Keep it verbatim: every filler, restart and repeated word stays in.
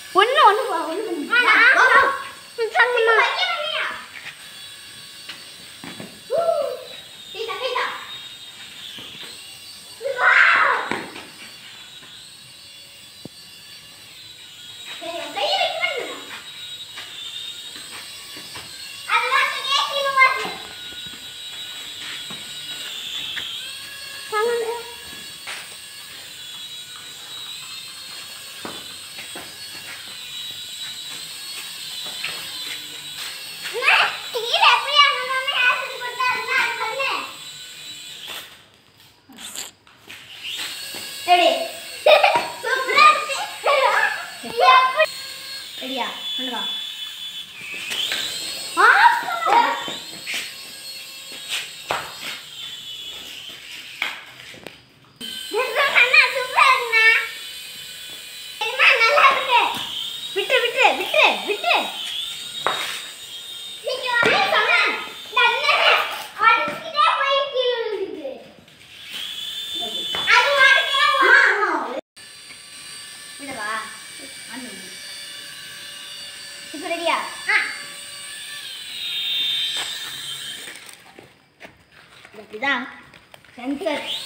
ஒண்ணு ஒண்ணு ஒண்ணு சங்கமா ரெடியா பண்ணுவா ஆ அண்ணா சூப்பரா இருக்குண்ணா என்ன நல்லா இருக்கு விட்டு விட்டு விட்டு விட்டு நீங்க வாங்க சொன்னா நன்னே அடிச்சிட்டே போய் கீழ விழுது அது வாடகே ஆமா விடவா அண்ணு இப்போ ரெடியா ஆ இதுதான் சென்சர்